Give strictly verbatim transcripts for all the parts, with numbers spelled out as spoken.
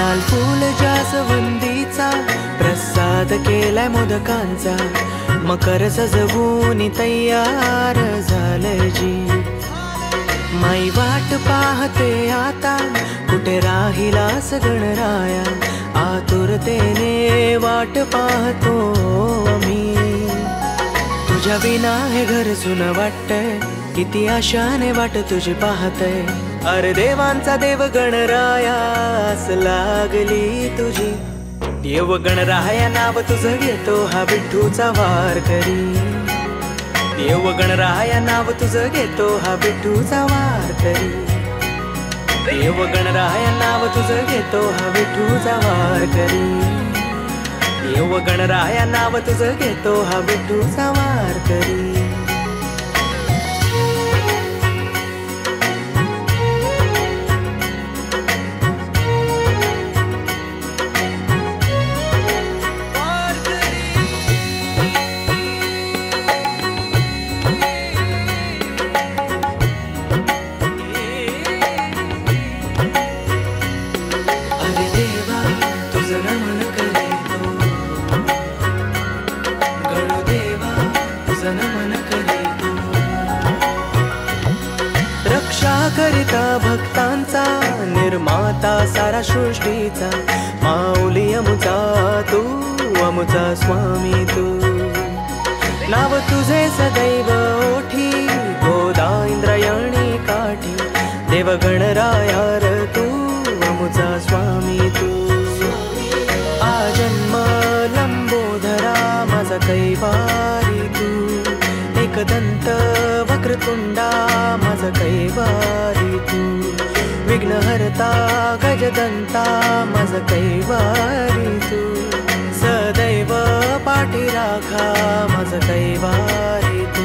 लाल फूल जास्वंदीचा प्रसाद केलाय मोदकांचा, मकर सजवून तयार झालंय जी. माई वाट पाहते आता, कुठे राहिलास गणराया, आतुरतेने वाट पाहतो आम्ही. तुझ्या विना हे घर सुन वाटतंय, किती आशाने वाट तुझी पाहतय. अरे देवांचा देव गणराया, आस लागली तुझी. देव गणराया नाव तुझं घेतो हा विठूचा वार करी. देव गणराया नाव तुझं घेतो हा विठूचा वार करी. देव गणराया नाव तुझं घेतो हा विठूचा वार करी. देव गणराया नाव तुझं घेतो हा विठूचा वार करी. रक्षा करिता भक्तांचा, निर्माता सारा सृष्टीचा, माऊली अमुचा तू, अमुचा स्वामी तू. नाव तुझे सदैव ओठी, गोदा इंद्रायणी काठी. देव गणराया र तू, अमुचा स्वामी तू. आजन्म लंबोदरा माझा कैवारी तू. एकदंत वक्रतुंडा माझा कैवारी तू. विघ्नहर्ता गजदंता माझा कैवारी तू. सदैव पाठी राखा माझा कैवारी तू.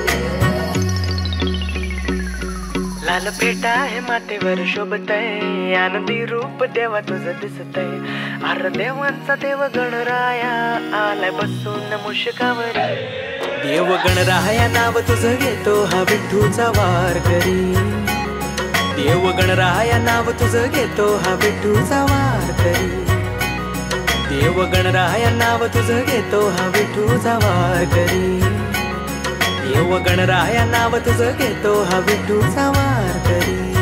लाल पेटा हे मातेवर शोभतय, आनंदी रूप देवा तुझं दिसतय. अर देवांचा देव गणराया, आलाय बसून मुशकावर. देव गणराया नाव तुझं घेतो हा विठूचा वार करी. देव गणराया नाव तुझं घेतो हा विठूचा वार करी. देव गणराया नाव तुझं घेतो हा विठूचा वार करी. देव गणराया नाव तुझं घेतो हा विठूचा वार करी.